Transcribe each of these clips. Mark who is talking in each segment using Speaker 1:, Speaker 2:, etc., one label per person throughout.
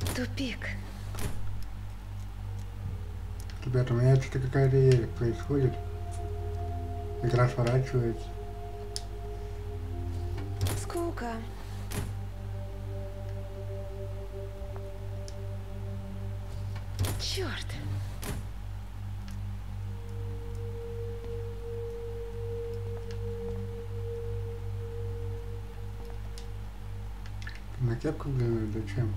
Speaker 1: Тупик.
Speaker 2: Ребята, у меня что-то какая-то ересь происходит. Игра сворачивается.
Speaker 1: Скука. Черт.
Speaker 2: На кепку взглянуть? Зачем?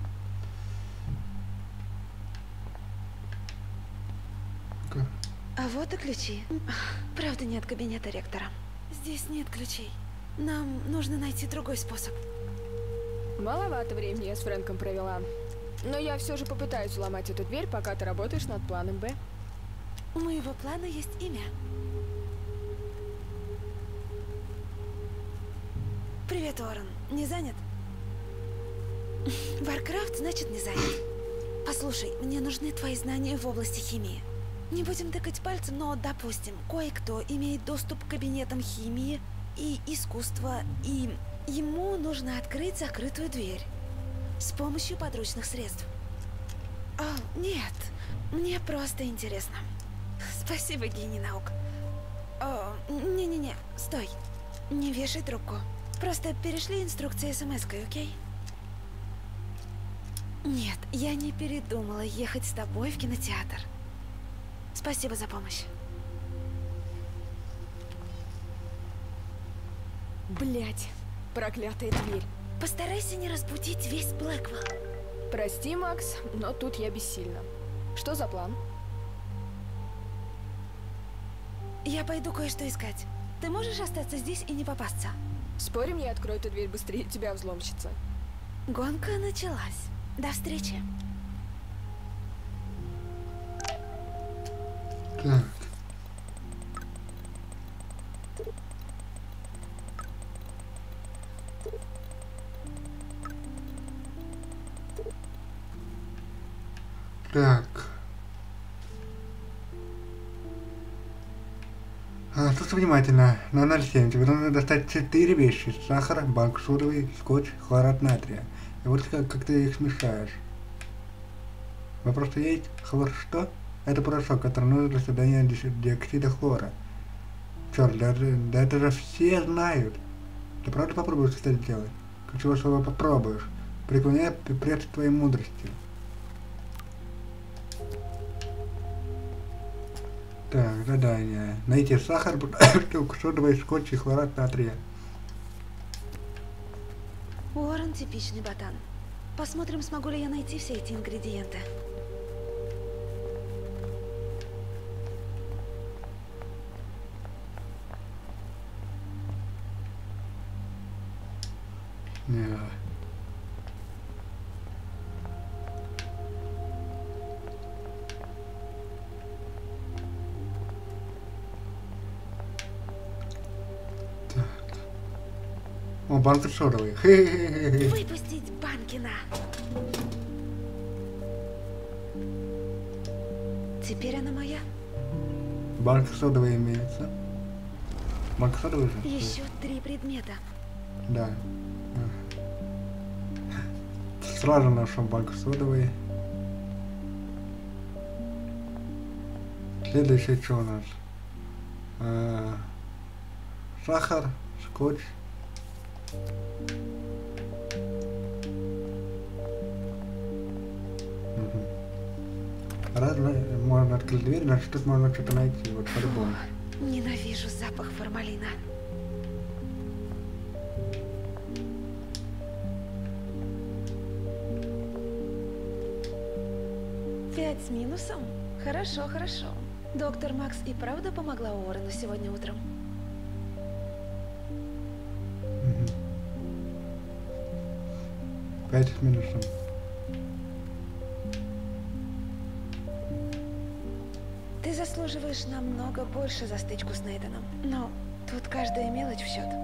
Speaker 1: А вот и ключи. Правда, нет кабинета ректора. Здесь нет ключей. Нам нужно найти другой способ.
Speaker 3: Маловато времени я с Фрэнком провела. Но я все же попытаюсь уломать эту дверь, пока ты работаешь над планом Б.
Speaker 1: У моего плана есть имя. Привет, Уоррен. Не занят? Варкрафт, значит, не занят. Послушай, мне нужны твои знания в области химии. Не будем тыкать пальцем, но, допустим, кое-кто имеет доступ к кабинетам химии и искусства, и ему нужно открыть закрытую дверь с помощью подручных средств. О, нет, мне просто интересно. Спасибо, гений наук. О, не-не-не, стой. Не вешай трубку. Просто перешли инструкции смс-кой, окей? Нет, я не передумала ехать с тобой в кинотеатр. Спасибо за помощь.
Speaker 3: Блять, проклятая дверь.
Speaker 1: Постарайся не разбудить весь Блэквелл.
Speaker 3: Прости, Макс, но тут я бессильна. Что за план?
Speaker 1: Я пойду кое-что искать. Ты можешь остаться здесь и не попасться?
Speaker 3: Спорим, я открою эту дверь быстрее тебя, взломщица.
Speaker 1: Гонка началась. До встречи.
Speaker 2: Так. Так. Слушай внимательно. На 0,7 тебе нужно достать 4 вещи. Сахар, банк содовый, скотч, хлорат натрия. И вот как ты их смешаешь. Вопрос есть? Хлор что? Это порошок, который нужен для создания диоксида хлора. Черт, да это же все знают. Ты правда попробуешь это сделать? Ключевое слово попробуешь. Преклоняй пред твоей мудростью. Так, задание. Найти сахар, бутылку содовой, скотч и хлорат натрия.
Speaker 1: Уоррен типичный ботан. Посмотрим, смогу ли я найти все эти ингредиенты.
Speaker 2: Не. Так. О, банка содовой. Хе-хе-хе-хе.
Speaker 1: Выпустить Банкина. Теперь она моя.
Speaker 2: Банка содовой имеется. Банка содовой же?
Speaker 1: Еще 3 предмета.
Speaker 2: Да. Сразу нашел банку содовой. Следующее что у нас? Сахар, скотч. Раз можно открыть дверь, значит тут можно что-то найти, вот по-любому.
Speaker 1: Ненавижу запах формалина. Пять с минусом? Хорошо, хорошо. Доктор Макс и правда помогла Уоррену сегодня утром?
Speaker 2: Мгм. 5 с минусом.
Speaker 1: Ты заслуживаешь намного больше за стычку с Нейтаном. Но тут каждая мелочь в счет.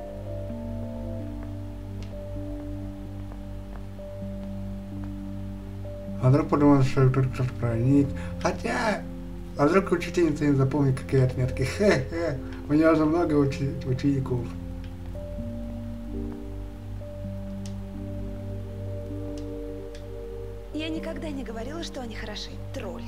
Speaker 2: А вдруг подумал, что тут кто-то проник. Хотя, а вдруг учительница не запомнит, какие отметки. Хе-хе, у нее же много учеников.
Speaker 1: Я никогда не говорила, что они хороши. Тролль.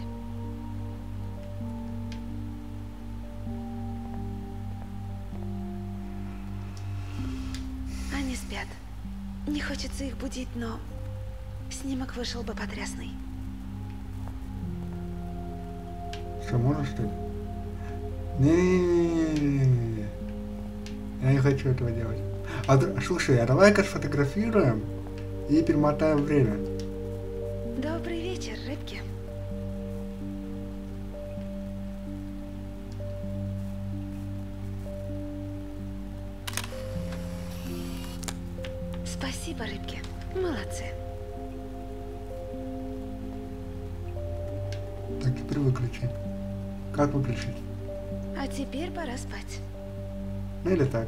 Speaker 1: Они спят. Не хочется их будить, но снимок вышел бы потрясный.
Speaker 2: Что, можешь что ли? Не-не-не-не-не-не. Я не хочу этого делать. Слушай, а давай-ка сфотографируем и перемотаем время.
Speaker 1: Добрый вечер, рыбки. Спасибо, рыбки. Молодцы.
Speaker 2: Так, теперь выключи. Как выключить?
Speaker 1: А теперь пора спать.
Speaker 2: Ну или так.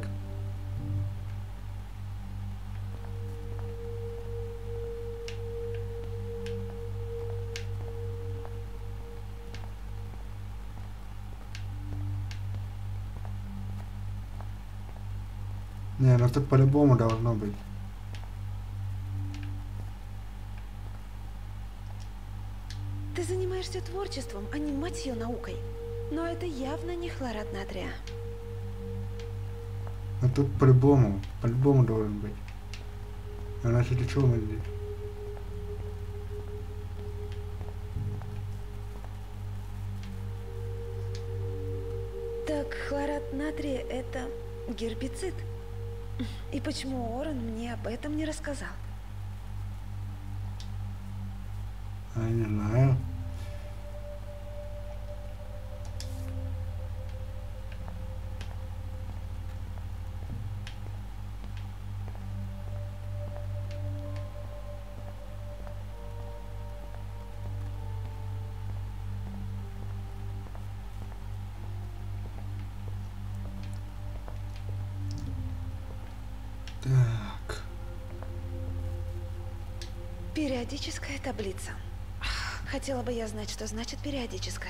Speaker 2: Не, ну тут по-любому должно быть.
Speaker 1: Ты занимаешься творчеством, а не, мать ее, наукой. Но это явно не хлорид натрия.
Speaker 2: Но тут по-любому должен быть. Иначе для чего мы здесь?
Speaker 1: Так хлорид натрия – это гербицид. И почему Орен мне об этом не рассказал?
Speaker 2: А, не знаю. Так.
Speaker 1: Периодическая таблица. Хотела бы я знать, что значит периодическая.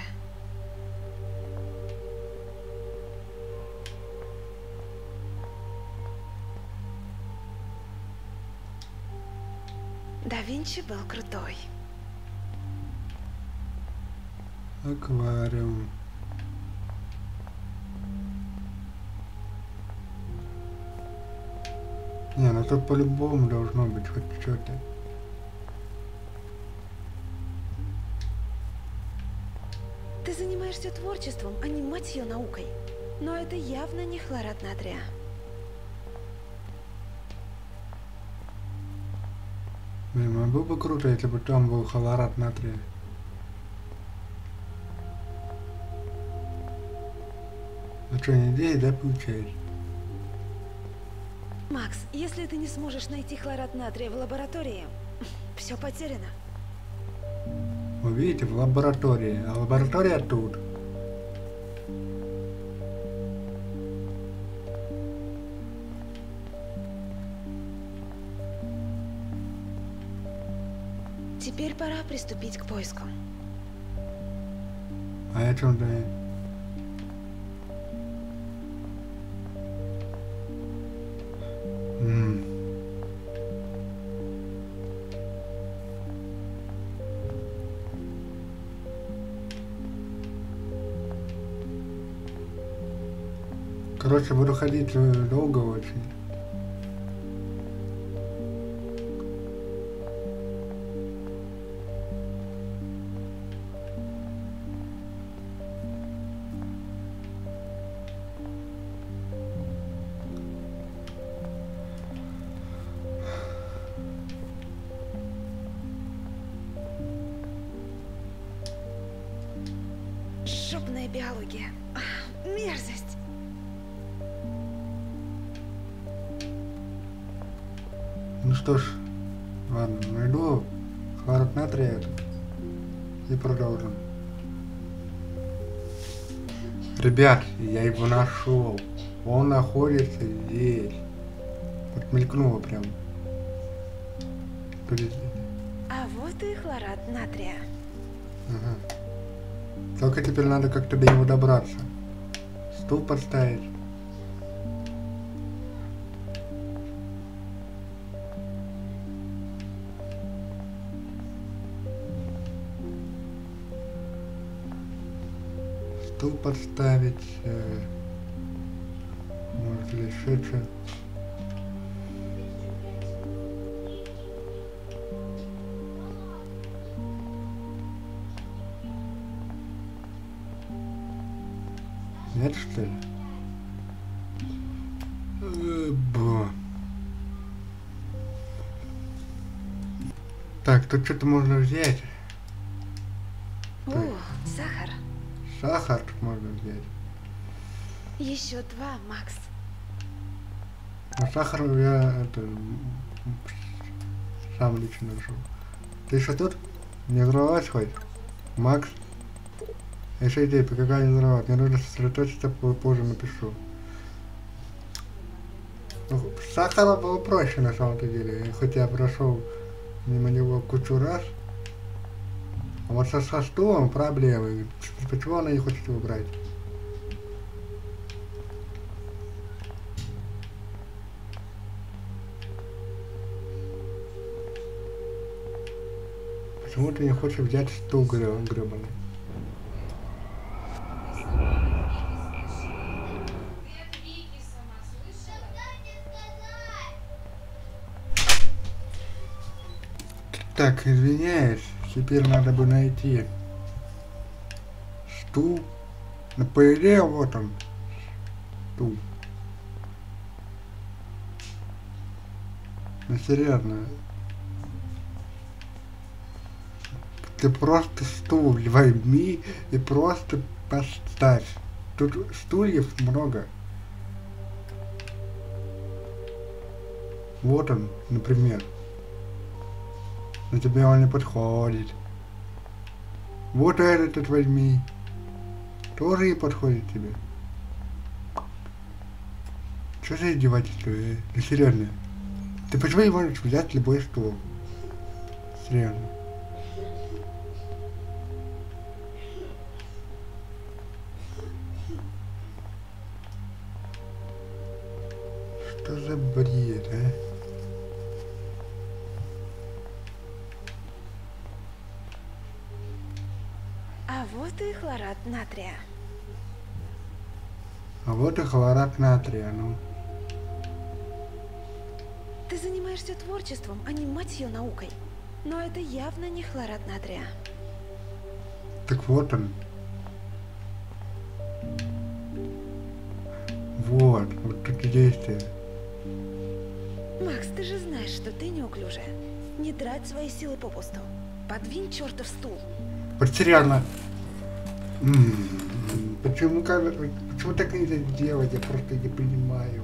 Speaker 1: Да Винчи был крутой.
Speaker 2: Аквариум. Не, ну тут по-любому должно быть хоть что-то.
Speaker 1: Ты занимаешься творчеством, а не, мать ее, наукой. Но это явно не хлорид натрия.
Speaker 2: Блин, было бы круто, если бы там был хлорид натрия. А что, не идеи, да, получаешь?
Speaker 1: Макс, если ты не сможешь найти хлорид натрия в лаборатории, все потеряно.
Speaker 2: Вы видите, в лаборатории, а лаборатория тут.
Speaker 1: Теперь пора приступить к поиску.
Speaker 2: А я чем-то... Короче, буду ходить долго очень.
Speaker 1: Жопная биология. Мерзость.
Speaker 2: Ну что ж, ладно, найду хлорид натрия этот и продолжим. Ребят, я его нашел. Он находится здесь. Вот мелькнуло прям.
Speaker 1: А вот и хлорид натрия.
Speaker 2: Ага. Только теперь надо как-то до него добраться. Стул поставить. стул подставить. Может ли еще что? Нет, что ли? Бо. Так, тут что-то можно взять.
Speaker 1: О, сахар.
Speaker 2: Сахар тут можно взять.
Speaker 1: Еще 2, Макс.
Speaker 2: Но сахар я сам лично нашел. Ты еще тут? Не взорвалась хоть? Макс? Еще идея, какая не взорвалась. Мне нужно сосредоточиться, позже напишу. Ну, с сахаром было проще на самом-то деле. Хоть я прошел мимо него кучу раз. А вот со стулом проблемы. Почему она не хочет его брать? Почему ты не хочешь взять стул гребаный? Так, извиняюсь, теперь надо бы найти стул. Ну, по идее, вот он. Стул. Ну, серьезно. Ты просто стул возьми и просто поставь. Тут стульев много. Вот он, например. Но тебе он не подходит. Вот этот возьми. Тоже не подходит тебе. Что за издевательство? Ну серьезно. Ты почему не можешь взять любой стул? Серьезно. Что за бред, а?
Speaker 1: А вот и хлорат натрия.
Speaker 2: А вот и хлорат натрия, ну.
Speaker 1: Ты занимаешься творчеством, а не, мать ее, наукой. Но это явно не хлорат натрия.
Speaker 2: Так вот он. Вот тут и действие.
Speaker 1: Макс, ты же знаешь, что ты неуклюжая. Не трать свои силы попусту. Подвинь чертов стул.
Speaker 2: Вот серьезно. Почему так нельзя делать? Я просто не понимаю.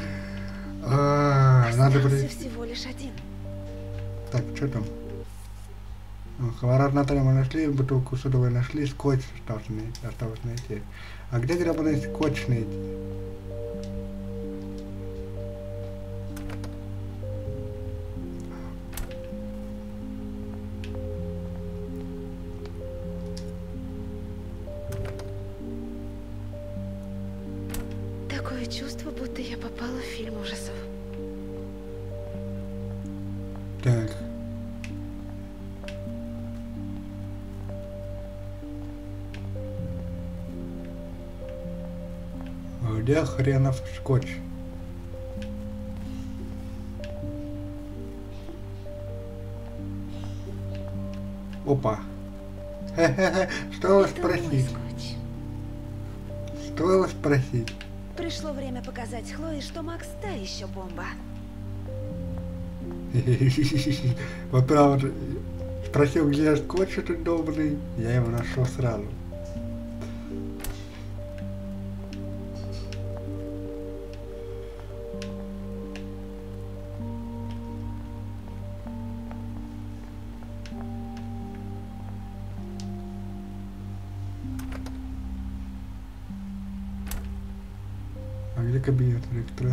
Speaker 2: Надо
Speaker 1: Остался всего лишь один.
Speaker 2: Так, что там? Хлорат натрия мы нашли, бутылку содовой нашли, скотч осталось найти. А где гребаный скотч найти?
Speaker 1: Такое чувство, будто я попала в фильм ужасов.
Speaker 2: Так. А где хренов скотч? Опа. Хе-хе-хе. Стоило
Speaker 1: Это мой
Speaker 2: спросить.
Speaker 1: скотч.
Speaker 2: Стоило спросить.
Speaker 1: Пришло время показать Хлое, что Макс та еще бомба.
Speaker 2: Вот правда, спросил, где скотч этот долбанный, я его нашел сразу. А где кабинет ректора?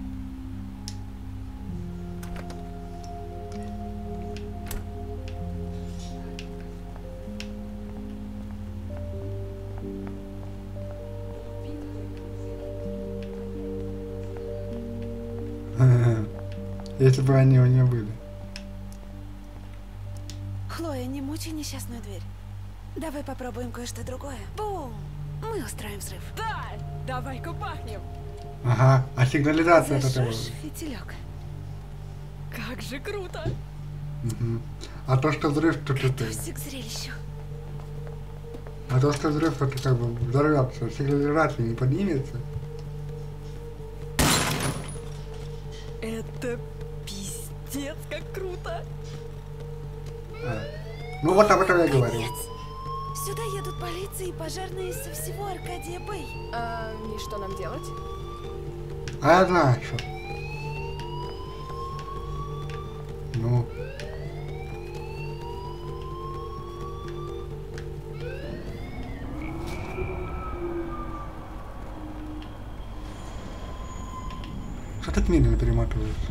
Speaker 2: Если бы они у нее были.
Speaker 1: Хлоя, не мучай несчастную дверь. Давай попробуем кое-что другое. Бум! Мы устроим взрыв.
Speaker 3: Да! Давай-ка бахнем!
Speaker 2: Ага, а сигнализация от этого.
Speaker 1: Зажжешь фитилек.
Speaker 3: Как же круто!
Speaker 2: Мгм. А то, что взрыв, то ты.
Speaker 1: Готовься к зрелищу.
Speaker 2: А то, что взрыв, то как бы взорвется, сигнализация не поднимется.
Speaker 3: Это пиздец, как круто!
Speaker 2: А. Ну вот об этом я говорю.
Speaker 1: Конец. Сюда едут полиция и пожарные со всего Аркадия Бэй.
Speaker 3: И что нам делать?
Speaker 2: А я знаю что. Ну. Что так медленно перематывается?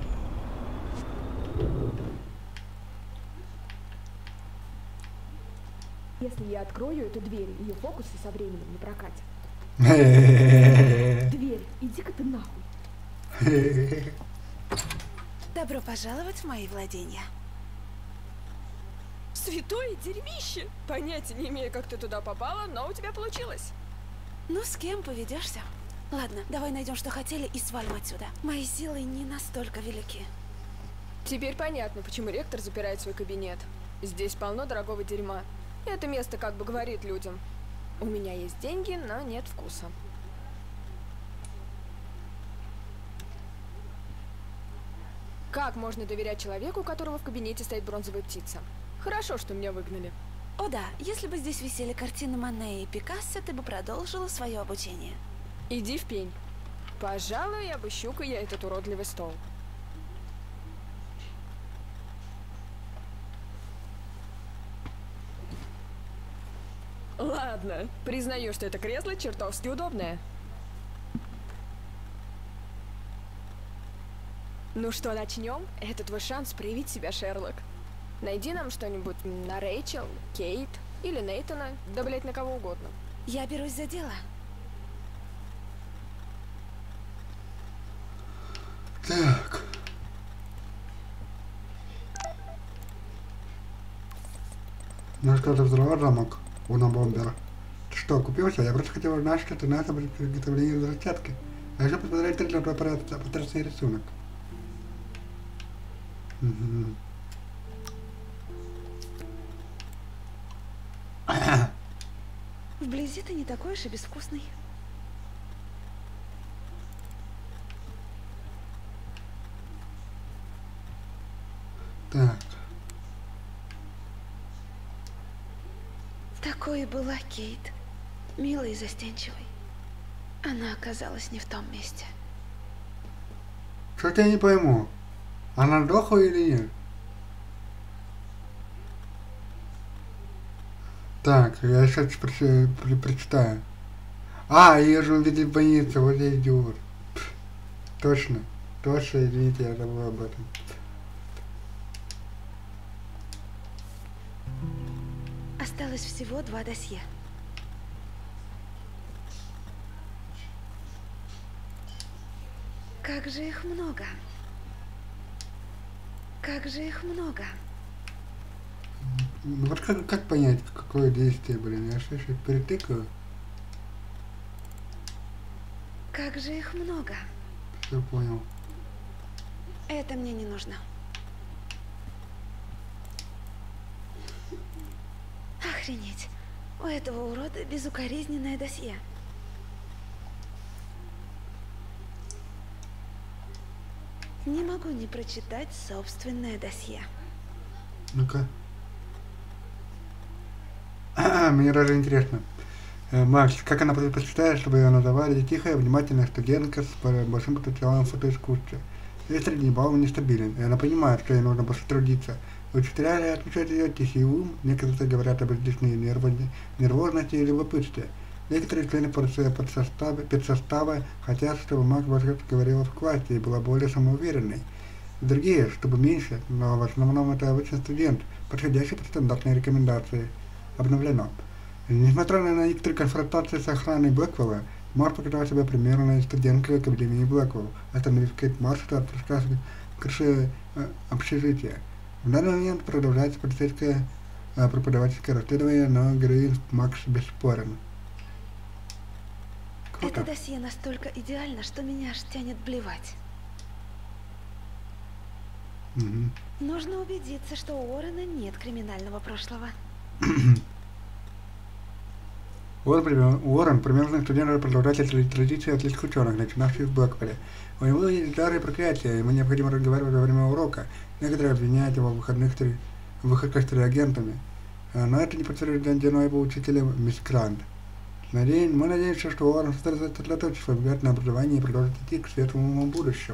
Speaker 3: Если я открою эту дверь, ее фокусы со временем не прокатят. Дверь, иди-ка ты нахуй.
Speaker 1: Добро пожаловать в мои владения.
Speaker 3: Святое дерьмище! Понятия не имею, как ты туда попала, но у тебя получилось.
Speaker 1: Ну, с кем поведешься? Ладно, давай найдем, что хотели, и свалим отсюда. Мои силы не настолько велики.
Speaker 3: Теперь понятно, почему ректор запирает свой кабинет. Здесь полно дорогого дерьма. Это место как бы говорит людям: у меня есть деньги, но нет вкуса. Как можно доверять человеку, у которого в кабинете стоит бронзовая птица? Хорошо, что меня выгнали.
Speaker 1: О да, если бы здесь висели картины Мане и Пикассо, ты бы продолжила свое обучение.
Speaker 3: Иди в пень. Пожалуй, обыщу-ка я этот уродливый стол. Ладно, признаю, что это кресло чертовски удобное. Ну что, начнем? Это твой шанс проявить себя, Шерлок. Найди нам что-нибудь на Рэйчел, Кейт или Нейтана, да, блять, на кого угодно.
Speaker 1: Я берусь за дело.
Speaker 2: Так. Ну что, ты взорвал замок Уна Бомбера? Ты что, купился? Я просто хотел узнать, что ты на этом приготовлении взрывчатки. А еще посмотреть трейлер про потрясный рисунок. Угу.
Speaker 1: Вблизи ты не такой уж и безвкусный.
Speaker 2: Так.
Speaker 1: Такой и была Кейт. Милой и застенчивой. Она оказалась не в том месте.
Speaker 2: Что-то я не пойму. Она дохла или нет? Так, я сейчас прочитаю. А, ее же увидели в больнице, вот я идиот. Точно, точно, извините, я забыл об этом.
Speaker 1: Осталось всего 2 досье. Как же их много. Как же их много.
Speaker 2: Ну вот как понять, какое действие, блин? Я сейчас перетыкаю.
Speaker 1: Как же их много.
Speaker 2: Все понял.
Speaker 1: Это мне не нужно. Охренеть. У этого урода безукоризненное досье. Не могу не прочитать собственное досье.
Speaker 2: Ну-ка. Мне даже интересно. Макс, как она предпочитает, чтобы ее называли тихая, внимательная студентка с большим потенциалом в фотоискусстве. Ее средний балл нестабилен, и она понимает, что ей нужно больше трудиться. Учителя отмечают ее тихий ум, некоторые говорят об излишней нервозности и любопытстве. Некоторые члены педсостава хотят, чтобы Макс больше говорила в классе и была более самоуверенной. Другие, чтобы меньше, но в основном это обычный студент, подходящий под стандартные рекомендации. Обновлено. Несмотря на некоторые конфронтации с охраной Блэквелла, Марш показал себя примерной студенткой Академии Блэквелл, остановив Кейт Маршалла от рассказа в крыше общежития. В данный момент продолжается полицейское преподавательское расследование, но героин Макс бесспорен.
Speaker 1: Это досье настолько идеально, что меня аж тянет блевать.
Speaker 2: Угу.
Speaker 1: Нужно убедиться, что у Уоррена нет криминального прошлого.
Speaker 2: Уоррен – примерный студент, продолжатель традиции отличных ученых, начинавших в Блэквелле. У него есть дары и проклятия, ему необходимо разговаривать во время урока. Некоторые обвиняют его в выходках с реагентами. Но это не подтверждено его учителем мисс Грант. Мы надеемся, что Уоррен сосредоточит свой взгляд на образование и продолжит идти к светлому будущему.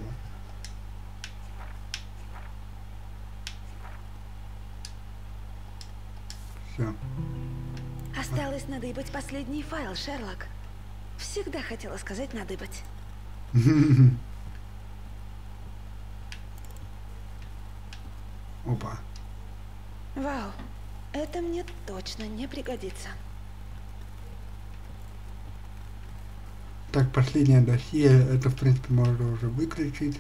Speaker 2: Все.
Speaker 1: Осталось надыбать последний файл, Шерлок. Всегда хотела сказать надыбать.
Speaker 2: Опа.
Speaker 1: Вау, это мне точно не пригодится.
Speaker 2: Так, последнее досье, это в принципе можно уже выключить.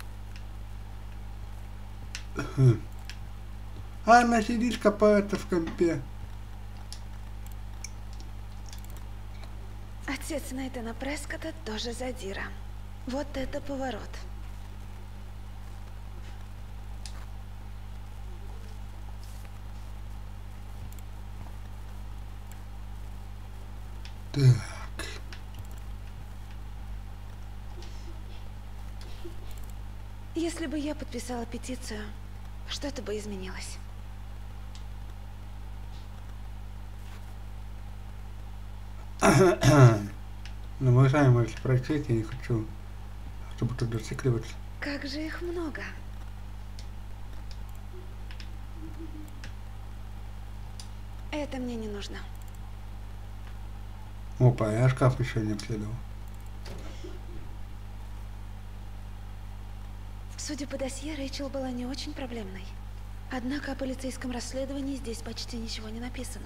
Speaker 2: Она сидит, копается в компе.
Speaker 1: Отец Нейтана Прескотта тоже задира. Вот это поворот.
Speaker 2: Так.
Speaker 1: Если бы я подписала петицию, что-то бы изменилось.
Speaker 2: Ну, вы сами можете прочесть, я не хочу, чтобы тут зацикливаться.
Speaker 1: Как же их много. Это мне не нужно.
Speaker 2: Опа, я шкаф еще не обследовал.
Speaker 1: Судя по досье, Рэйчел была не очень проблемной. Однако о полицейском расследовании здесь почти ничего не написано.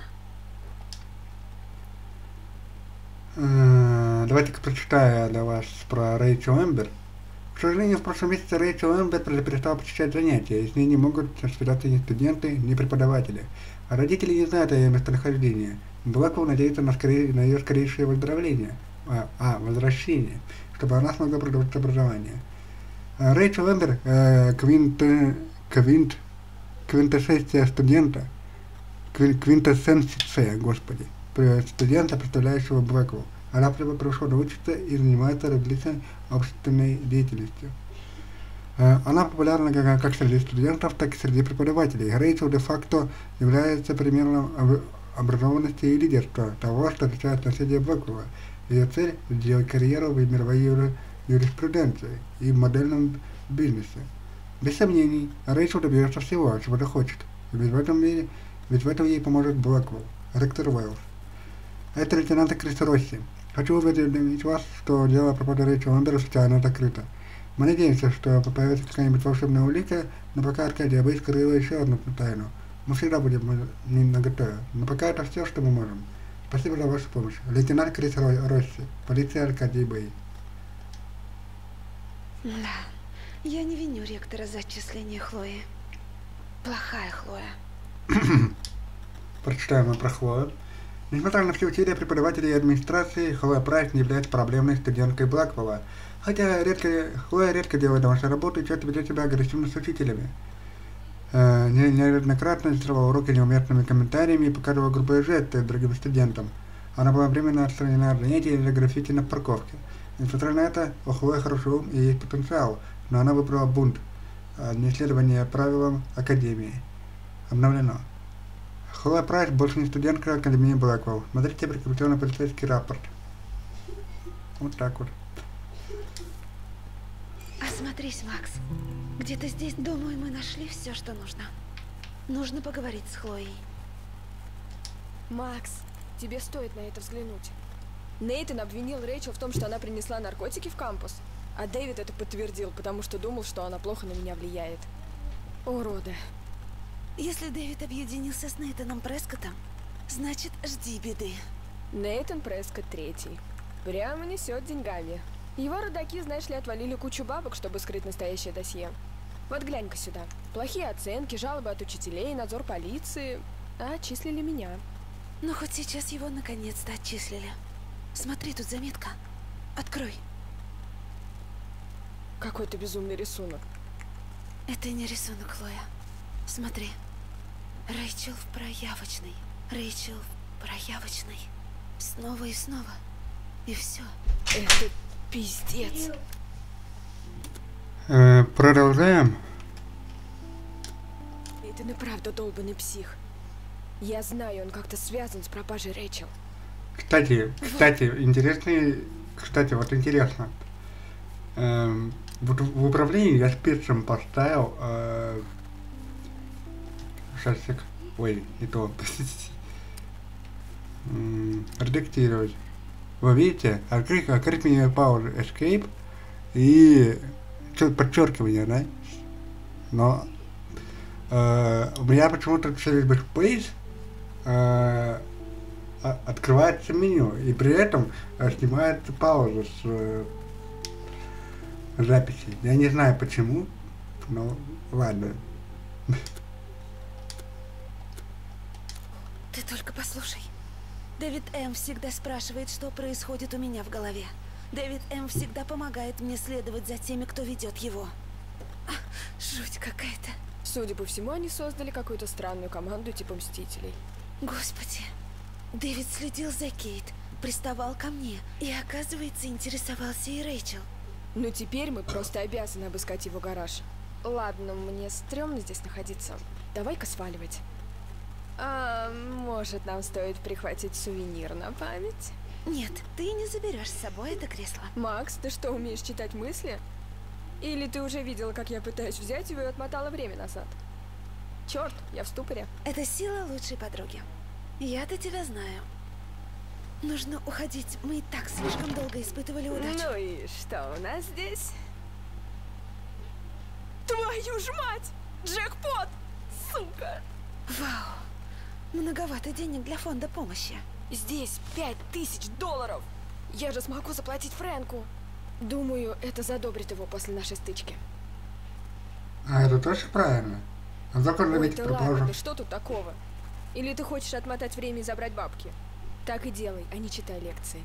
Speaker 2: Давайте-ка прочитаю для вас про Рэйчел Эмбер. К сожалению, в прошлом месяце Рэйчел Эмбер перестала посещать занятия, и с ней не могут связаться ни студенты, ни преподаватели. А родители не знают о ее местонахождении. Блэквелл надеется на ее скорейшее выздоровление, возвращение, чтобы она смогла продолжить образование. Рэйчел Эмбер, квинтэссенция студента, квинтэссенция, господи, студента, представляющего Блэквелл. Она пришла научиться и занимается различной общественной деятельностью. Она популярна как среди студентов, так и среди преподавателей. Рэйчел де-факто является примером образованности и лидерства, того, что отличает наследие Блэквелла. Ее цель – сделать карьеру в мировой юриспруденции и в модельном бизнесе. Без сомнений, Рэйчел добьется всего, чего захочет, ведь в этом ей поможет Блэквелл, ректор Уэллс. Это лейтенант Крис Росси. Хочу уведомить вас, что дело пропажи Рэйчел Эмбер официально закрыто. Мы надеемся, что появится какая-нибудь волшебная улика, но пока Аркадия Бэй скрыла еще одну тайну. Мы всегда будем наготове, но пока это все, что мы можем. Спасибо за вашу помощь. Лейтенант Крис Росси, полиция Аркадий Бэй.
Speaker 1: Да, я не виню ректора за отчисление Хлои. Плохая Хлоя.
Speaker 2: Прочитаем про Хлою. Несмотря на все усилия преподавателей и администрации, Хлоя Прайс не является проблемной студенткой Блэквелла. Хотя Хлоя редко делает домашнюю работу и часто ведет себя агрессивно с учителями. Неоднократно срывала уроки неуместными комментариями и показывала грубые жесты другим студентам. Она была временно отстранена от занятий из-за граффити на парковке. Несмотря на это, у Хлои хороший ум и есть потенциал, но она выбрала бунт, неследование правилам Академии. Обновлено. Хлоя Прайс больше не студентка Академии Блэквелл. Смотрите приключенный полицейский рапорт. Вот так вот.
Speaker 1: Осмотрись, Макс. Где-то здесь, думаю, мы нашли все, что нужно. Нужно поговорить с Хлоей.
Speaker 3: Макс, тебе стоит на это взглянуть. Нейтан обвинил Рэйчел в том, что она принесла наркотики в кампус. А Дэвид это подтвердил, потому что думал, что она плохо на меня влияет. Уроды.
Speaker 1: Если Дэвид объединился с Нейтаном Прескоттом, значит, жди беды.
Speaker 3: Нейтан Прескотт III. Прямо несет деньгами. Его родаки, знаешь ли, отвалили кучу бабок, чтобы скрыть настоящее досье. Вот глянь-ка сюда. Плохие оценки, жалобы от учителей, надзор полиции. А отчислили меня.
Speaker 1: Но хоть сейчас его наконец-то отчислили. Смотри, тут заметка. Открой.
Speaker 3: Какой-то безумный рисунок.
Speaker 1: Это не рисунок, Хлоя. Смотри. Рэйчел в проявочной. Рэйчел в проявочной. Снова и снова. И все.
Speaker 3: Это пиздец.
Speaker 2: Продолжаем.
Speaker 3: Это направда долбанный псих. Я знаю, он как-то связан с пропажей Рэйчел.
Speaker 2: Кстати, интересный... Кстати, вот интересно. Вот в управлении я спецом поставил... Шастик. Ой, не то. Редактировать. Вы видите? Открыть меню Power Escape и подчеркивание, да? Но у меня почему-то через Backspace открывается меню, и при этом снимается пауза с записи. Я не знаю почему, но ладно.
Speaker 1: Ты только послушай. Дэвид М. всегда спрашивает, что происходит у меня в голове. Дэвид М. всегда помогает мне следовать за теми, кто ведет его. Жуть какая-то.
Speaker 3: Судя по всему, они создали какую-то странную команду типа Мстителей.
Speaker 1: Господи. Дэвид следил за Кейт, приставал ко мне и, оказывается, интересовался и Рэйчел.
Speaker 3: Ну теперь мы просто обязаны обыскать его гараж. Ладно, мне стрёмно здесь находиться. Давай-ка сваливать. Может, нам стоит прихватить сувенир на память?
Speaker 1: Нет, ты не заберешь с собой это кресло.
Speaker 3: Макс, ты что, умеешь читать мысли? Или ты уже видела, как я пытаюсь взять его и отмотала время назад? Черт, я в ступоре.
Speaker 1: Это сила лучшей подруги. Я-то тебя знаю. Нужно уходить. Мы и так слишком долго испытывали удачу.
Speaker 3: Ну и что у нас здесь? Твою ж мать! Джекпот! Сука!
Speaker 1: Вау! Многовато денег для фонда помощи.
Speaker 3: Здесь $5000! Я же смогу заплатить Фрэнку. Думаю, это задобрит его после нашей стычки.
Speaker 2: А это тоже правильно. А закон
Speaker 3: Ой,
Speaker 2: ведь
Speaker 3: да
Speaker 2: пропал
Speaker 3: ладно,
Speaker 2: уже.
Speaker 3: ты что тут такого? Или ты хочешь отмотать время и забрать бабки? Так и делай, а не читай лекции.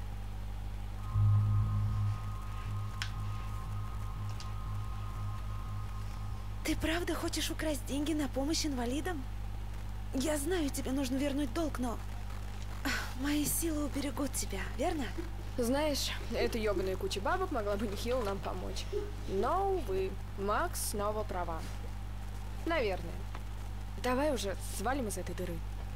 Speaker 1: Ты правда хочешь украсть деньги на помощь инвалидам? Я знаю, тебе нужно вернуть долг, но... Мои силы уберегут тебя, верно?
Speaker 3: Знаешь, эта ёбаная куча бабок могла бы нехило нам помочь. Но, увы, Макс снова права. Наверное. Давай уже свалим из этой дыры.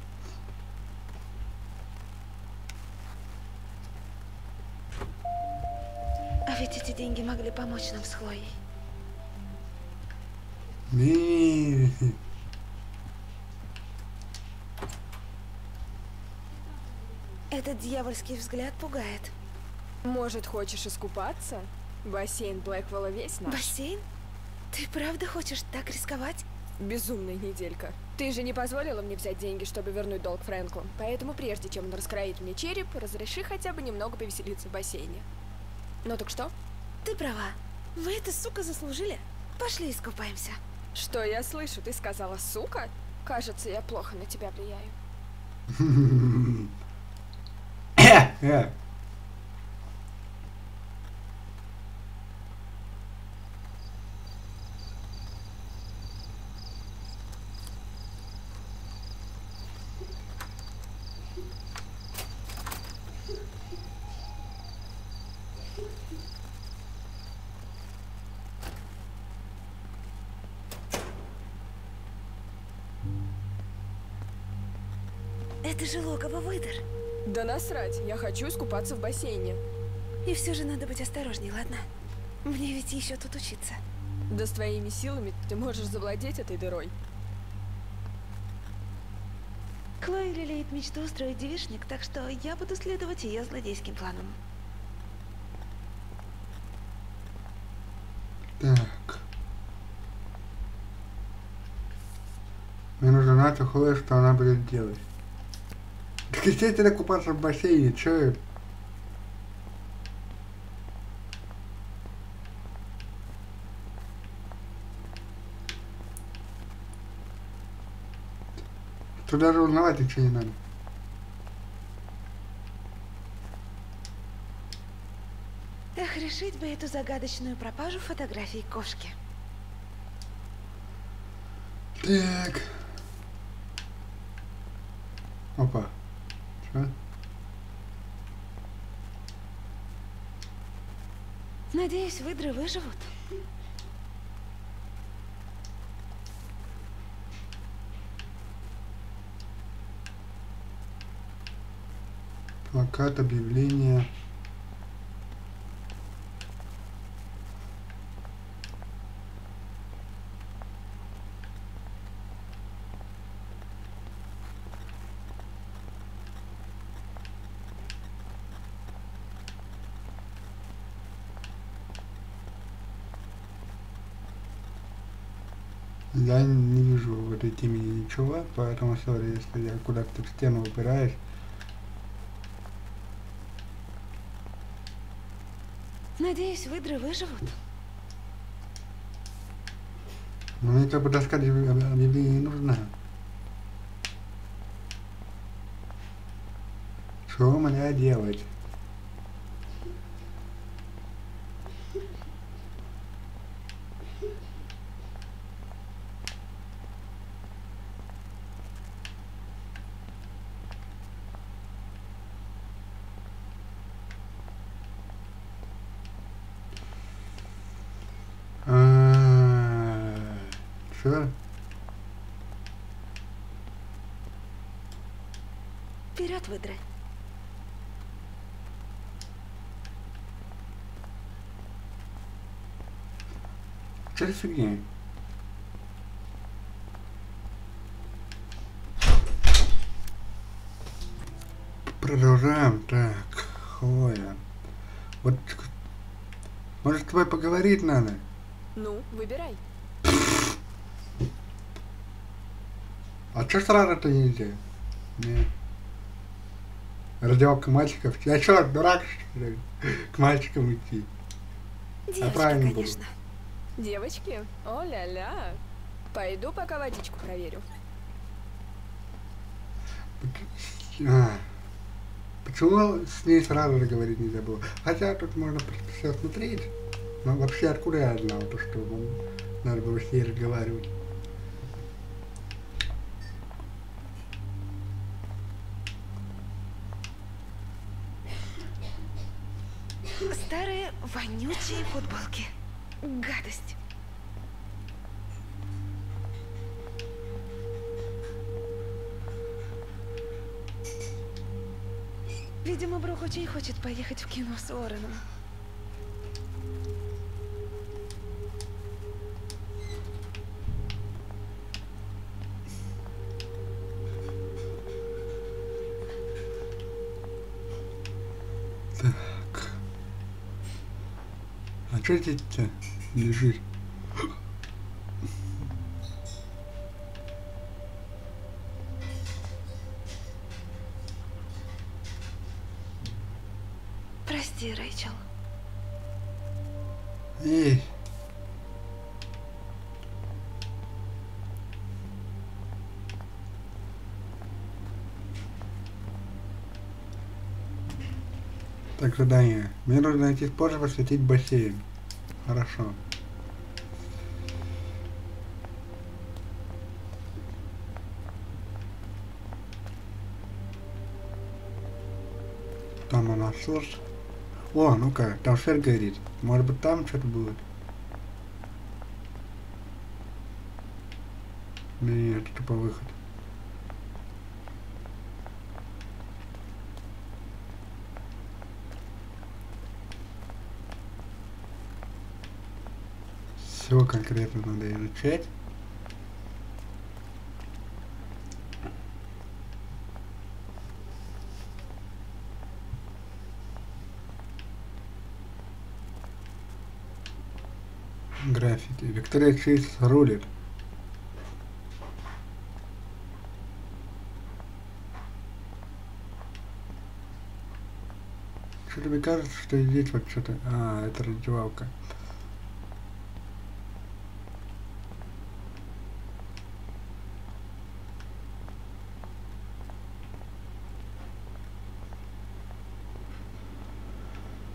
Speaker 1: А ведь эти деньги могли помочь нам с Хлоей. Этот дьявольский взгляд пугает.
Speaker 3: Может, хочешь искупаться? Бассейн Блэквелла весь наш.
Speaker 1: Бассейн? Ты правда хочешь так рисковать?
Speaker 3: Безумная неделька. Ты же не позволила мне взять деньги, чтобы вернуть долг Фрэнку. Поэтому прежде чем он раскроит мне череп, разреши хотя бы немного повеселиться в бассейне. Ну так что?
Speaker 1: Ты права. Мы это, сука, заслужили. Пошли искупаемся.
Speaker 3: Что я слышу? Ты сказала сука? Кажется, я плохо на тебя влияю.
Speaker 1: Это же логово выдр.
Speaker 3: Да насрать, я хочу искупаться в бассейне.
Speaker 1: И все же надо быть осторожней, ладно? Мне ведь еще тут учиться.
Speaker 3: Да с твоими силами ты можешь завладеть этой дырой.
Speaker 1: Хлоя лелеет мечту устроить девичник, так что я буду следовать ее злодейским планам.
Speaker 2: Так. Мне нужно знать у Хлои, что она будет делать. Так естественно, купаться в бассейне, чё? Тут даже узнавать ничего не надо.
Speaker 1: Пришить бы эту загадочную пропажу фотографий кошки.
Speaker 2: Так. Опа. Что?
Speaker 1: Надеюсь, выдры выживут.
Speaker 2: Плакат, объявление. Я не вижу в этой теме ничего, поэтому сори, если я куда-то в стену упираюсь.
Speaker 1: Надеюсь, выдры выживут.
Speaker 2: Но мне как бы доска объявления не нужна. Что мне делать? Что?
Speaker 1: Вперед, выдры.
Speaker 2: Что за фигня? Продолжаем. Так, Хлоя. Вот, может, с тобой поговорить надо?
Speaker 3: Ну, выбирай.
Speaker 2: А что сразу-то нельзя? Не. Раздевалка мальчиков. Я что, дурак, что ли? К мальчикам идти.
Speaker 1: Девочки,
Speaker 2: правильно было.
Speaker 1: конечно.
Speaker 3: Девочки, о-ля-ля. Пойду пока водичку проверю.
Speaker 2: Почему с ней сразу же говорить нельзя было? Хотя тут можно все смотреть. Но вообще откуда я знал, то что надо было с ней разговаривать.
Speaker 1: Старые вонючие футболки. Гадость. Видимо, Брук очень хочет поехать в кино с Уорреном.
Speaker 2: Так. А что здесь-то лежит?
Speaker 1: Прости, Рэйчел.
Speaker 2: Эй. Так, задание. Мне нужно найти способ осветить бассейн. Хорошо. Там у нас сос. О, ну-ка, там свет горит. Может быть, там что-то будет? Нет, это по выход. Все конкретно надо изучать. Граффити. Виктория Чейз рулит. Что-то мне кажется, что здесь вот что-то... А, это раздевалка.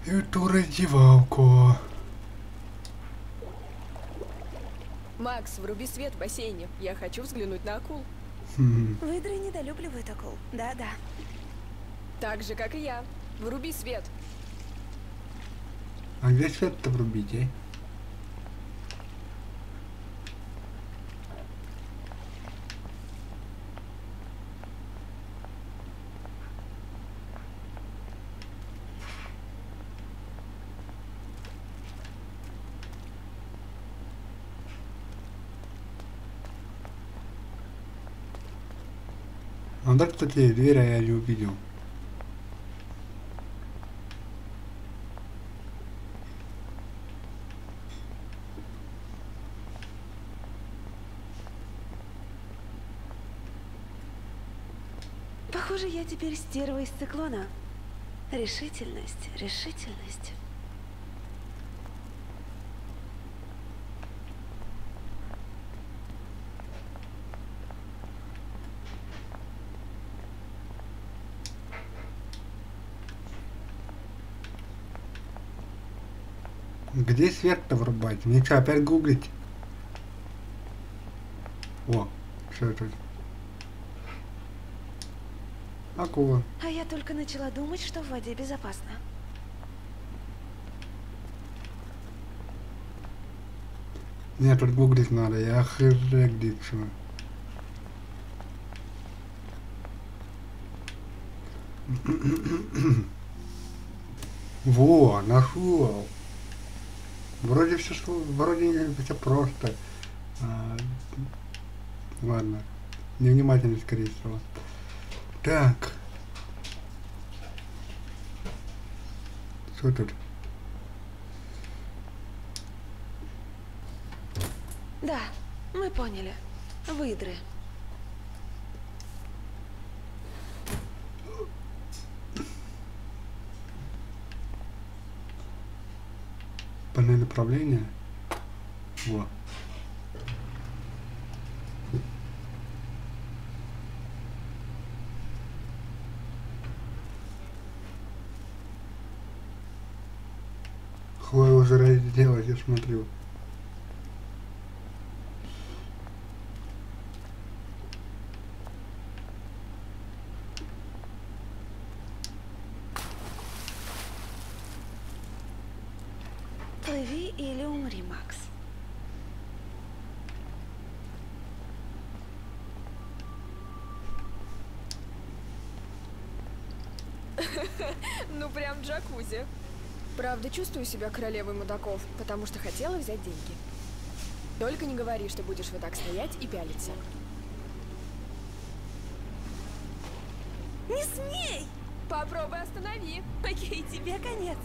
Speaker 2: Эту раздевалку.
Speaker 3: Макс, вруби свет в бассейне. Я хочу взглянуть на акул.
Speaker 1: Выдры недолюбливают акул. Да-да.
Speaker 3: Так же, как и я. Вруби свет.
Speaker 2: А где свет-то врубить, а? А да, кстати, дверь я не увидел.
Speaker 1: Похоже, я теперь стерва из циклона. Решительность, решительность.
Speaker 2: Где свет-то врубать? Мне что, опять гуглить? О, что это? Акула.
Speaker 1: А я только начала думать, что в воде безопасно.
Speaker 2: Нет, тут гуглить надо, я хз где чё. Во, нашел. Вроде все просто. Ладно. Невнимательно, скорее всего. Так. Что тут?
Speaker 1: Да, мы поняли. Выдры.
Speaker 2: Панель управления. Во. Хлоя уже разделась, я смотрю.
Speaker 1: Плыви или умри, Макс.
Speaker 3: Ну прям джакузи. Правда, чувствую себя королевой мудаков, потому что хотела взять деньги. Только не говори, что будешь вот так стоять и пялиться.
Speaker 1: Не смей!
Speaker 3: Попробуй останови.
Speaker 1: Окей, тебе конец.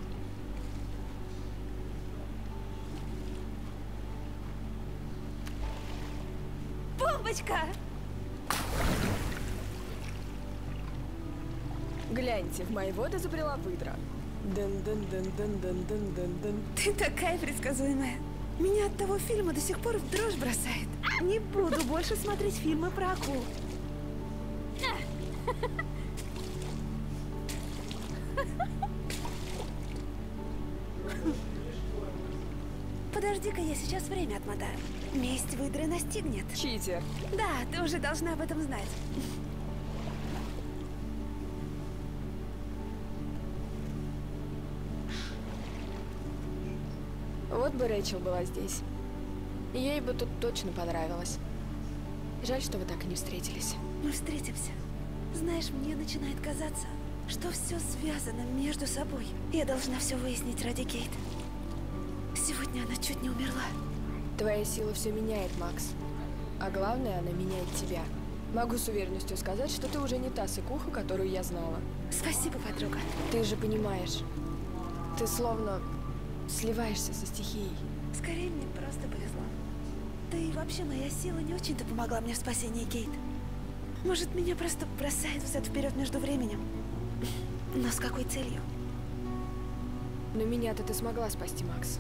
Speaker 1: Бомбочка!
Speaker 3: Гляньте, в мои воды забрела выдра. Дын-дын-дын-дын-дын-дын-дын-дын.
Speaker 1: Ты такая предсказуемая. Меня от того фильма до сих пор в дрожь бросает. Не буду больше смотреть фильмы про акул. Подожди-ка, я сейчас время отмотаю. Месть выдры настигнет.
Speaker 3: Читер.
Speaker 1: Да, ты уже должна об этом знать.
Speaker 3: Вот бы Рэйчел была здесь. Ей бы тут точно понравилось. Жаль, что вы так и не встретились.
Speaker 1: Мы встретимся. Знаешь, мне начинает казаться, что все связано между собой. Я должна все выяснить ради Кейт. Сегодня она чуть не умерла.
Speaker 3: Твоя сила все меняет, Макс. А главное, она меняет тебя. Могу с уверенностью сказать, что ты уже не та сыкуха, которую я знала.
Speaker 1: Спасибо, подруга.
Speaker 3: Ты же понимаешь, ты словно сливаешься со стихией.
Speaker 1: Скорее, мне просто повезло. Да и вообще, моя сила не очень-то помогла мне в спасении Кейт. Может, меня просто бросает взад-вперед между временем. Но с какой целью?
Speaker 3: Но меня-то ты смогла спасти, Макс.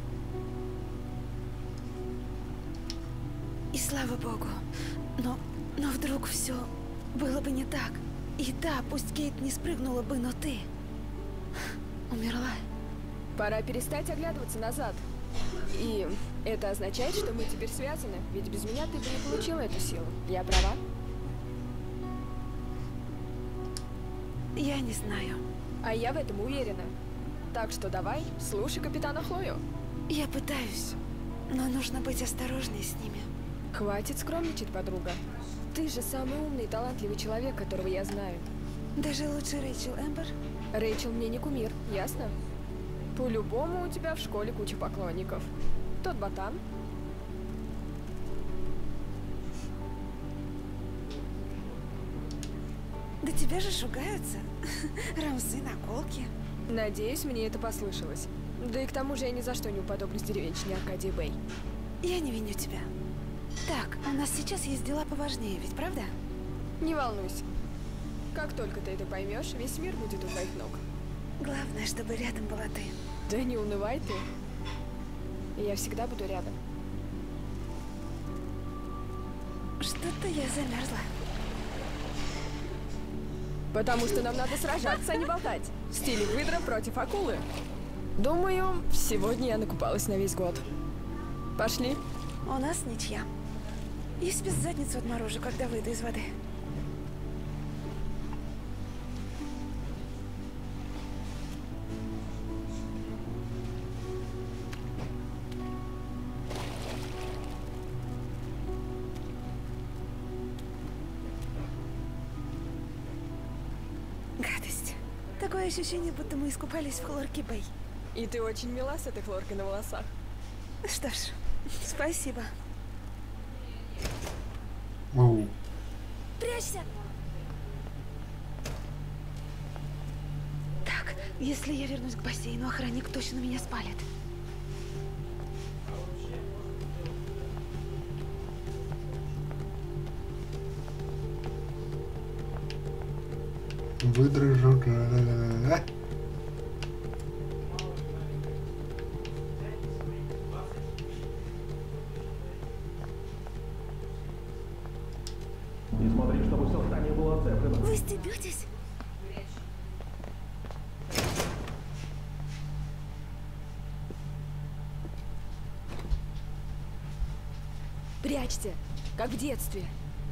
Speaker 1: И слава богу. Но вдруг все было бы не так. И да, пусть Кейт не спрыгнула бы, но ты умерла.
Speaker 3: Пора перестать оглядываться назад. И это означает, что мы теперь связаны, ведь без меня ты бы не получила эту силу. Я права?
Speaker 1: Я не знаю.
Speaker 3: А я в этом уверена. Так что давай, слушай капитана Хлою.
Speaker 1: Я пытаюсь, но нужно быть осторожней с ними.
Speaker 3: Хватит скромничать, подруга. Ты же самый умный и талантливый человек, которого я знаю.
Speaker 1: Даже лучше Рэйчел Эмбер?
Speaker 3: Рэйчел мне не кумир, ясно? По-любому у тебя в школе куча поклонников. Тот ботан.
Speaker 1: Да тебя же шугаются. Рамсы, наколки.
Speaker 3: Надеюсь, мне это послышалось. Да и к тому же я ни за что не уподоблюсь деревенщине Аркадии Бэй.
Speaker 1: Я не виню тебя. Так, у нас сейчас есть дела поважнее, ведь правда?
Speaker 3: Не волнуйся. Как только ты это поймешь, весь мир будет у твоих ног.
Speaker 1: Главное, чтобы рядом была ты.
Speaker 3: Да не унывай ты. Я всегда буду рядом.
Speaker 1: Что-то я замерзла.
Speaker 3: Потому что нам надо сражаться, а не болтать. В стиле выдра против акулы. Думаю, сегодня я накупалась на весь год. Пошли.
Speaker 1: У нас ничья. Я себе задницу отморожу, когда выйду из воды. Гадость. Такое ощущение, будто мы искупались в хлорке Бэй.
Speaker 3: И ты очень мила с этой хлоркой на волосах.
Speaker 1: Что ж, спасибо.
Speaker 2: Оу.
Speaker 1: Прячься! Так, если я вернусь к бассейну, охранник точно меня спалит.
Speaker 2: Выдражу.
Speaker 4: И смотри, чтобы все здание было оцеплено.
Speaker 1: Вы стебетесь?
Speaker 3: Прячься, как в детстве.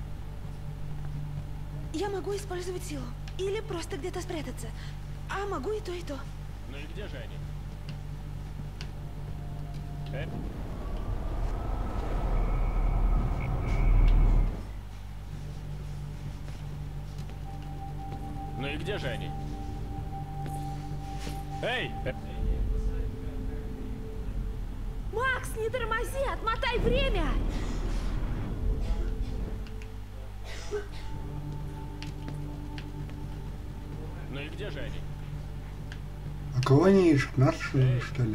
Speaker 1: Я могу использовать силу. Или просто где-то спрятаться. А могу и то, и то.
Speaker 4: Ну и где же они? Ну и где же они? Эй!
Speaker 1: Макс, не тормози! Отмотай время!
Speaker 4: Ну и где же они?
Speaker 2: А кого они ищут? Нас что ли?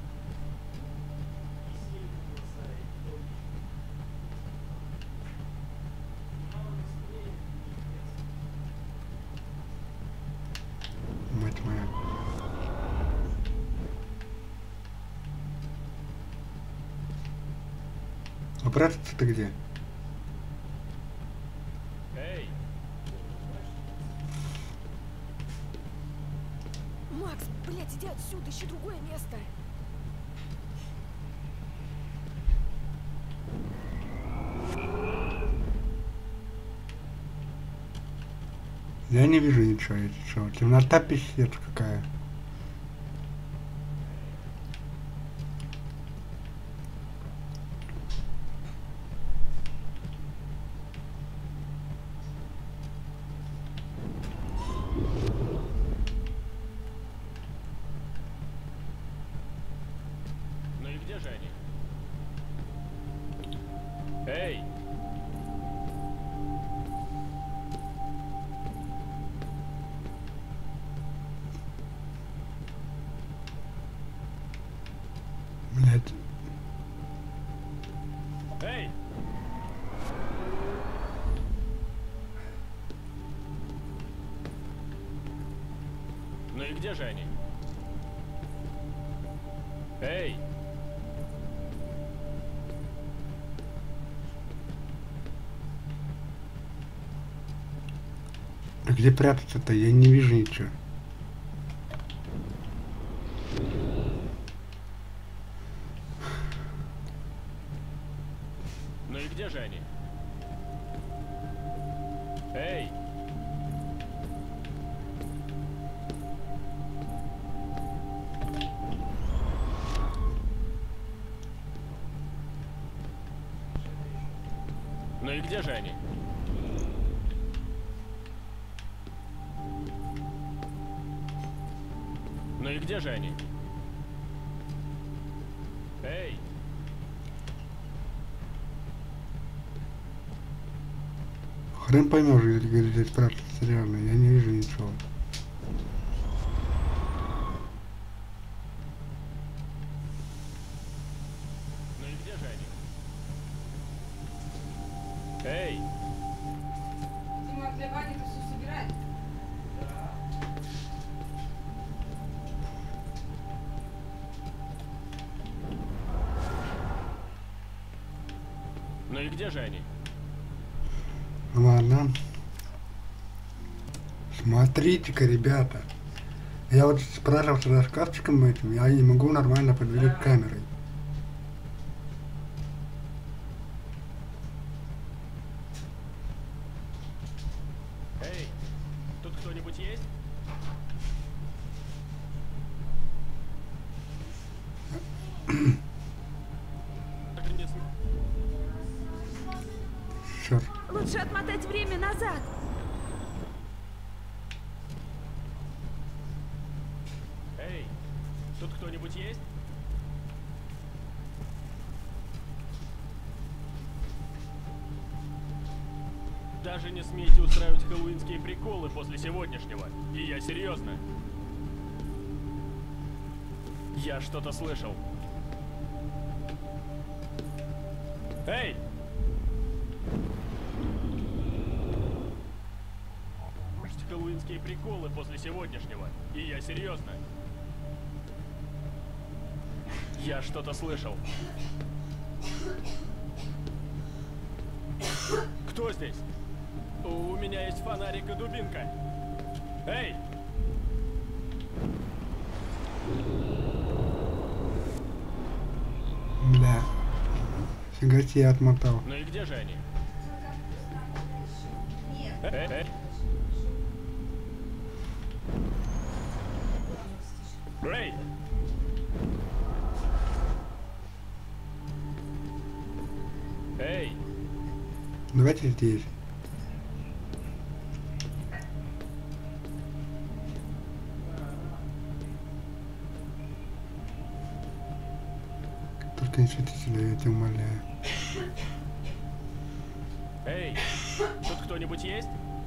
Speaker 2: Мать моя. А прятаться-то где?
Speaker 4: Эй!
Speaker 3: Макс, блядь, иди отсюда, ищи другое место.
Speaker 2: Я не вижу ничего, если что. Темнота пиздец какая.
Speaker 4: Ну и где же они? Эй!
Speaker 2: Блять.
Speaker 4: Эй! Ну и где же они? Эй!
Speaker 2: А где прятаться-то? Я не вижу ничего.
Speaker 4: Ну и где же они? Ну и где же они? Эй!
Speaker 2: Хрен поймешь, если говорить, здесь спрашивается реально. Я не вижу ничего.
Speaker 4: Ну и где же они? Эй!
Speaker 5: Дима, для Вани ты все собирать?
Speaker 4: Ну и где же они?
Speaker 2: Ладно. Смотрите-ка, ребята. Я вот спрашивался за шкафчиком этим, я не могу нормально подвигать камерой.
Speaker 4: Эй! Тут кто-нибудь есть? Наконец.
Speaker 2: Черт.
Speaker 1: Лучше отмотать время назад.
Speaker 4: Эй! Тут кто-нибудь есть? Даже не смейте устраивать хэллоуинские приколы после сегодняшнего. И я серьезно. Я что-то слышал. Эй! Хэллоуинские приколы после сегодняшнего. И я серьезно. Я что-то слышал. Кто здесь? У меня есть фонарик и дубинка. Эй!
Speaker 2: Бля. Фига себе отмотал.
Speaker 4: Ну и где же они? Эй! Рэй! Эй!
Speaker 2: Давайте здесь. Только не светите, я тебя умоляю.
Speaker 4: Эй! Тут кто-нибудь есть?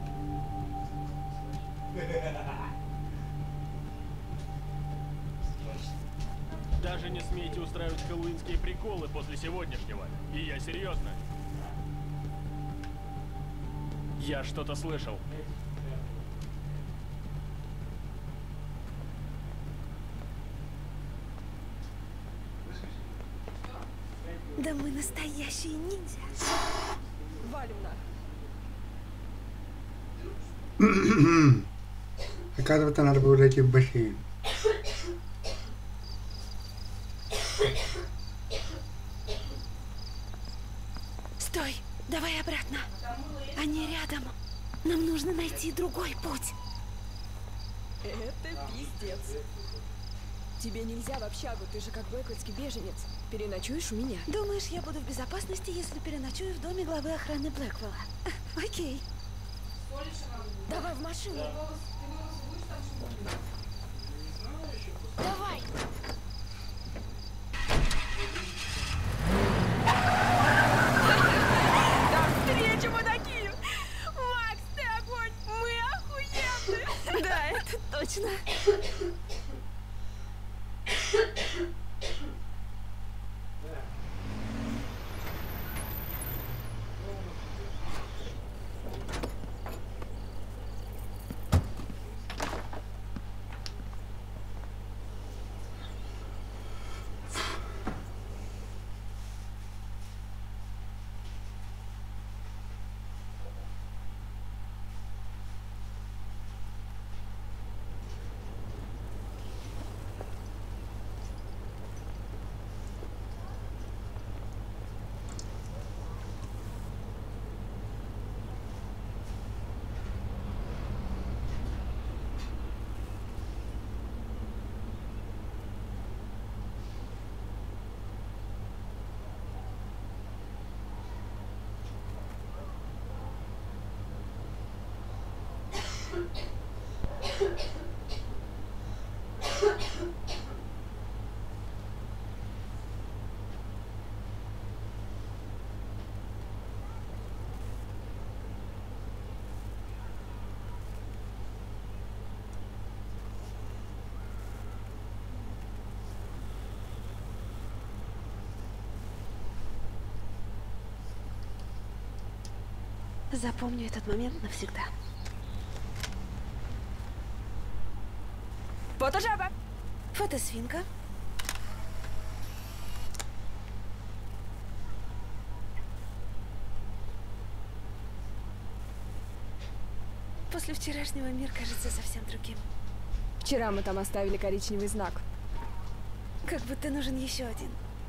Speaker 4: Даже не смейте устраивать хэллоуинские приколы после сегодняшнего. И я серьезно. Я что-то слышал.
Speaker 1: Да мы настоящие ниндзя.
Speaker 3: Валим нахуй.
Speaker 2: Оказывается, надо было зайти в бассейн.
Speaker 1: Стой, давай обратно. Они рядом. Нам нужно найти другой путь.
Speaker 3: Это пиздец. Тебе нельзя в общагу, ты же как блэквудский беженец. Переночуешь у меня.
Speaker 1: Думаешь, я буду в безопасности, если переночую в доме главы охраны Блэквелла? Окей.
Speaker 3: Давай в машину. Давай. Там встреча, мудаки! Макс, ты огонь! Мы охуенны!
Speaker 1: Да, это точно. Запомню этот момент навсегда.
Speaker 3: Фотожаба!
Speaker 1: Фотосвинка. После вчерашнего мир кажется совсем другим.
Speaker 3: Вчера мы там оставили коричневый знак.
Speaker 1: Как будто нужен еще один.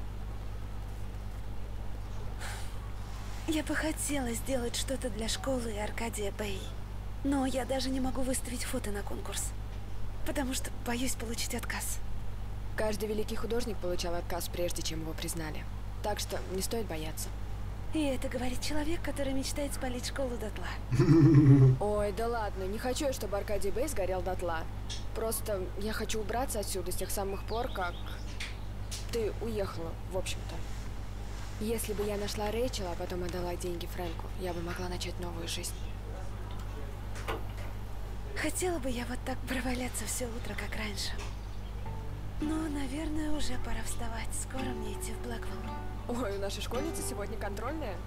Speaker 1: Я бы хотела сделать что-то для школы и Аркадия Бэй. Но я даже не могу выставить фото на конкурс. Потому что боюсь получить отказ.
Speaker 3: Каждый великий художник получал отказ, прежде чем его признали. Так что не стоит бояться.
Speaker 1: И это говорит человек, который мечтает спалить школу дотла.
Speaker 3: Ой, да ладно, не хочу я, чтобы Аркадий Бэй сгорел дотла. Просто я хочу убраться отсюда с тех самых пор, как ты уехала, в общем-то. Если бы я нашла Рэйчел, а потом отдала деньги Фрэнку, я бы могла начать новую жизнь.
Speaker 1: Хотела бы я вот так проваляться все утро, как раньше. Но, наверное, уже пора вставать. Скоро мне идти в Блэквелл.
Speaker 3: Ой, у нашей школьницы сегодня контрольная.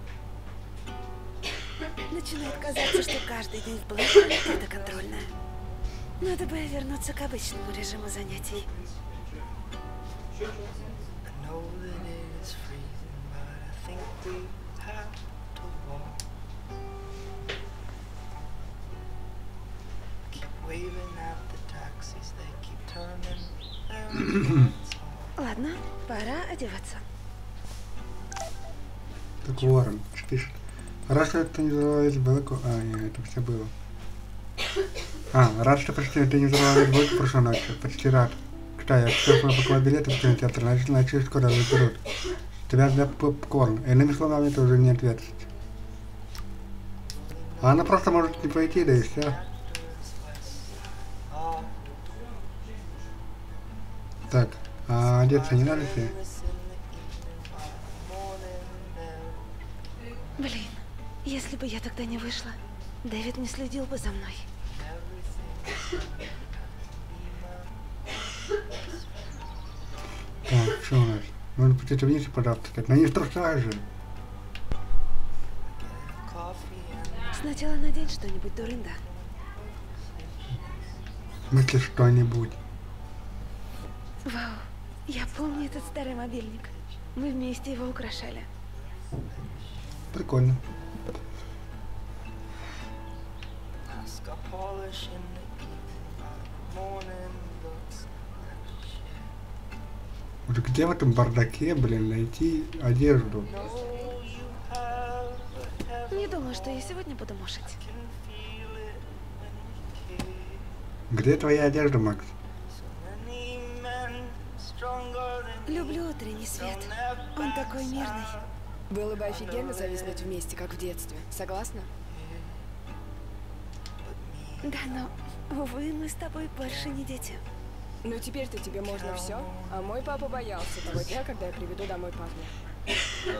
Speaker 1: Начинает казаться, что каждый день в Блэквелле это контрольная. Надо бы вернуться к обычному режиму занятий. Ладно, пора одеваться.
Speaker 2: Так Уоррен пишет. Раз это не взорвалось Блэквелл... А, нет, это все было. Рад, что почти ты не взорвалось Блэквелл прошлой ночью. Почти рад. Кстати, я сейчас покупаю билеты в кинотеатр, значит скоро заберут. Тебя для попкорн. Иными словами, это уже не ответственность. А она просто может не пойти, да и все. Так, а одеться не надо тебе?
Speaker 1: Блин, если бы я тогда не вышла, Дэвид не следил бы за мной.
Speaker 2: Так, что у нас? Нужно пойти вниз и позавтракать. Но не в трусах же.
Speaker 1: Сначала надень что-нибудь, дурында.
Speaker 2: В смысле что-нибудь?
Speaker 1: Вау, я помню этот старый мобильник. Мы вместе его украшали.
Speaker 2: Прикольно. Вот где в этом бардаке, блин, найти одежду?
Speaker 1: Не думаю, что я сегодня буду мушить.
Speaker 2: Где твоя одежда, Макс?
Speaker 1: Люблю утренний свет. Он такой мирный.
Speaker 3: Было бы офигенно зависнуть вместе, как в детстве. Согласна?
Speaker 1: Да, но, увы, мы с тобой больше не дети.
Speaker 3: Ну теперь-то тебе можно все, а мой папа боялся того дня, когда я приведу домой парня.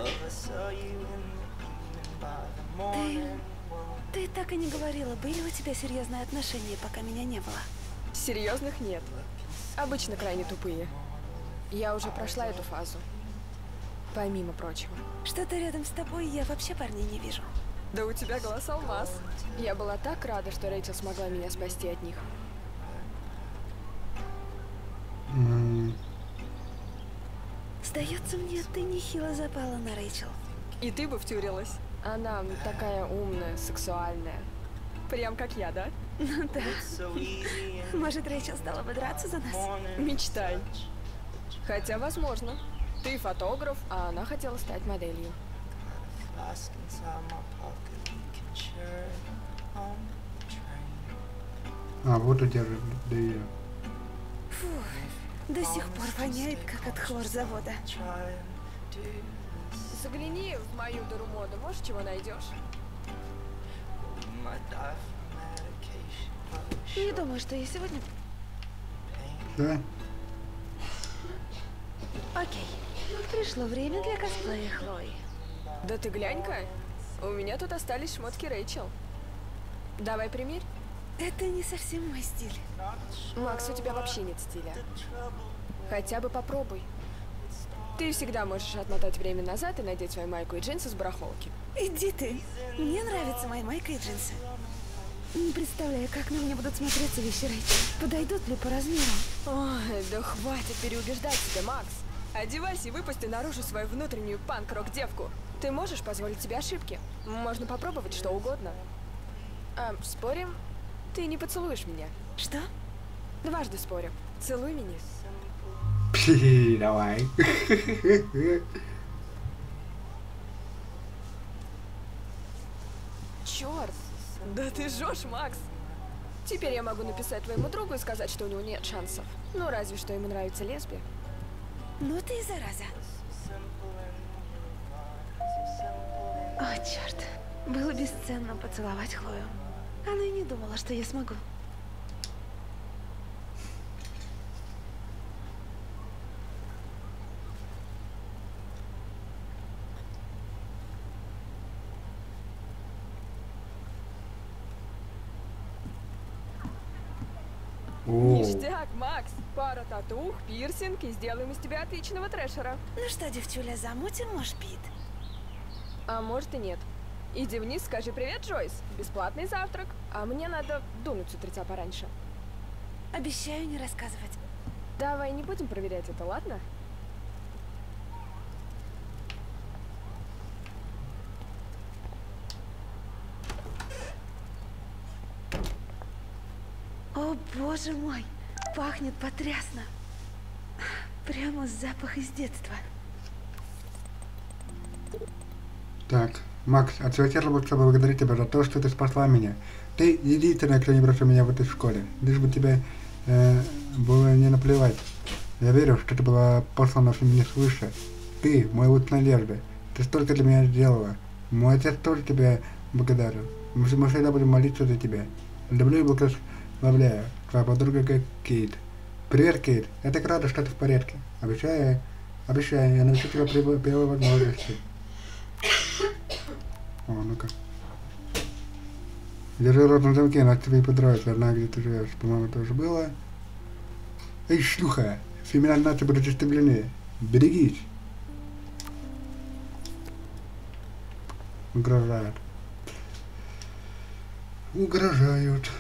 Speaker 1: Ты так и не говорила, были у тебя серьезные отношения, пока меня не было?
Speaker 3: Серьезных нет. Обычно крайне тупые. Я уже прошла эту фазу. Помимо прочего.
Speaker 1: Что-то рядом с тобой я вообще парней не вижу.
Speaker 3: Да у тебя глаз алмаз. Я была так рада, что Рэйчел смогла меня спасти от них.
Speaker 1: Сдается мне, ты нехило запала на Рэйчел.
Speaker 3: И ты бы втюрилась. Она такая умная, сексуальная. Прям как я, да?
Speaker 1: Ну да. Может, Рэйчел стала бы драться за нас?
Speaker 3: Мечтай. Хотя, возможно. Ты фотограф, а она хотела стать моделью.
Speaker 2: Вот одежда для ее.
Speaker 1: Фу, до сих пор воняет, как от хлорзавода.
Speaker 3: Загляни в мою дыру моды, может, чего найдешь?
Speaker 1: Не думаю, что я сегодня...
Speaker 2: Да?
Speaker 1: Окей. Пришло время для косплея Хлои.
Speaker 3: Да ты глянь-ка, у меня тут остались шмотки Рэйчел. Давай примерь.
Speaker 1: Это не совсем мой стиль.
Speaker 3: Макс, у тебя вообще нет стиля. Хотя бы попробуй. Ты всегда можешь отмотать время назад и надеть свою майку и джинсы с барахолки.
Speaker 1: Иди ты. Мне нравятся мои майка и джинсы. Не представляю, как на мне будут смотреться вещи Рэйчел. Подойдут ли по размеру?
Speaker 3: Ой, да хватит переубеждать себя, Макс. Одевайся и выпусти наружу свою внутреннюю панк-рок-девку. Ты можешь позволить себе ошибки. Можно попробовать что угодно. Спорим, ты не поцелуешь меня.
Speaker 1: Что?
Speaker 3: Дважды спорим. Целуй меня.
Speaker 2: Пи, давай.
Speaker 3: Черт! Да ты жжешь, Макс! Теперь я могу написать твоему другу и сказать, что у него нет шансов. Ну, разве что ему нравится лесби.
Speaker 1: Ну ты и зараза. О, черт. Было бесценно поцеловать Хлою. Она и не думала, что я смогу.
Speaker 2: О,
Speaker 3: Ништяк, Макс! Пара татух, пирсинг и сделаем из тебя отличного трэшера.
Speaker 1: Ну что, девчуля, замутим мошпит?
Speaker 3: А может и нет. Иди вниз, скажи привет, Джойс. Бесплатный завтрак. А мне надо дунуть с утреца пораньше.
Speaker 1: Обещаю не рассказывать.
Speaker 3: Давай не будем проверять это, ладно?
Speaker 1: О, боже мой, пахнет потрясно. Прямо запах из детства.
Speaker 2: так, Макс, от всего сердца хочу поблагодарить тебя за то, что ты спасла меня. Ты единственная, кто не бросил меня в этой школе. Лишь бы тебе было не наплевать. Я верю, что ты была послана мне свыше. Ты, мой луч надежды. Ты столько для меня сделала. Мой отец тоже тебя благодарен. Мы всегда будем молиться за тебя. Люблю и благословляю. Твоя подруга Кейт. Привет, Кейт. Я так рада, что ты в порядке. Обещаю, я навещу тебя при первой возможности. О, ну-ка. Держи рот на замке, иначе тебе не понравится. Одна, где ты живешь. По-моему, тоже было. Эй, шлюха! Феминальные нации будут истреблены. Берегись! Угрожают. Угрожают.